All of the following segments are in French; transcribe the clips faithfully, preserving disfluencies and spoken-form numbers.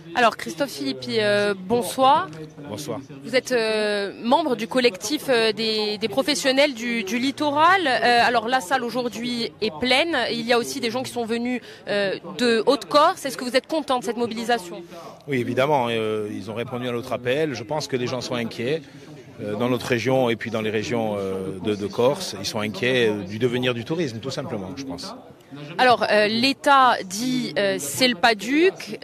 Alors Christophe Philippi, euh, bonsoir. Bonsoir. Vous êtes euh, membre du collectif euh, des, des professionnels du, du littoral. Euh, alors la salle aujourd'hui est pleine. Il y a aussi des gens qui sont venus euh, de Haute-Corse. Est-ce que vous êtes content de cette mobilisation? Oui, évidemment. Euh, ils ont répondu à notre appel. Je pense que les gens sont inquiets. Euh, dans notre région et puis dans les régions euh, de, de Corse, ils sont inquiets euh, du devenir du tourisme, tout simplement, je pense. Alors, euh, l'État dit euh, c'est le Paduc,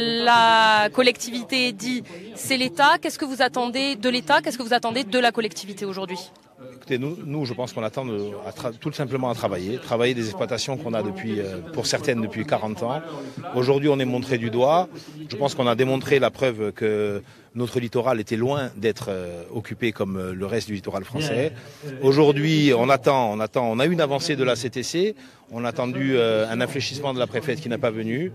la collectivité dit c'est l'État. Qu'est-ce que vous attendez de l'État? Qu'est-ce que vous attendez de la collectivité aujourd'hui? Écoutez, nous, nous, je pense qu'on attend de, à tra- tout simplement à travailler, travailler des exploitations qu'on a depuis, euh, pour certaines depuis quarante ans. Aujourd'hui, on est montré du doigt. Je pense qu'on a démontré la preuve que notre littoral était loin d'être euh, occupé comme euh, le reste du littoral français. Aujourd'hui, on attend, on attend, on a eu une avancée de la C T C, on a attendu euh, un infléchissement de la préfète qui n'a pas venu.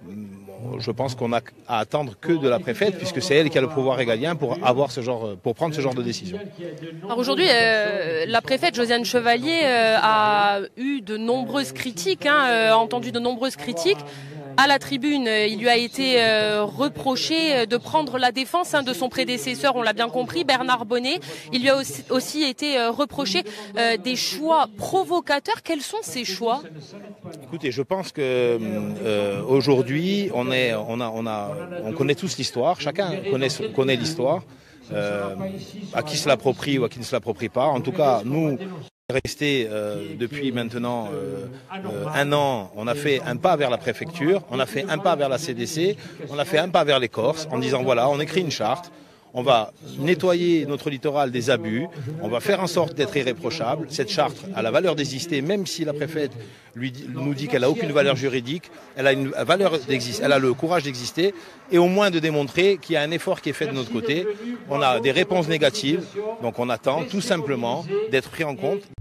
Je pense qu'on a à attendre que de la préfète, puisque c'est elle qui a le pouvoir régalien pour avoir ce genre, pour prendre ce genre de décision. Alors aujourd'hui, euh, la préfète Josiane Chevalier euh, a eu de nombreuses critiques, hein, euh, a entendu de nombreuses critiques. À la tribune, il lui a été euh, reproché de prendre la défense hein, de son prédécesseur, on l'a bien compris, Bernard Bonnet. Il lui a aussi, aussi été euh, reproché euh, des choix provocateurs. Quels sont ces choix? Écoutez, je pense que euh, aujourd'hui, on est, on a, on a, on connaît tous l'histoire. Chacun connaît, connaît l'histoire. Euh, à qui se l'approprie ou à qui ne se l'approprie pas. En tout cas, nous. Resté euh, depuis maintenant euh, euh, un an, on a fait un pas vers la préfecture, on a fait un pas vers la C D C, on a fait un pas vers les Corses en disant voilà, on écrit une charte, on va nettoyer notre littoral des abus, on va faire en sorte d'être irréprochable. Cette charte a la valeur d'exister, même si la préfète lui dit, nous dit qu'elle n'a aucune valeur juridique, elle a une valeur d'exister, elle a le courage d'exister et au moins de démontrer qu'il y a un effort qui est fait de notre côté. On a des réponses négatives, donc on attend tout simplement d'être pris en compte.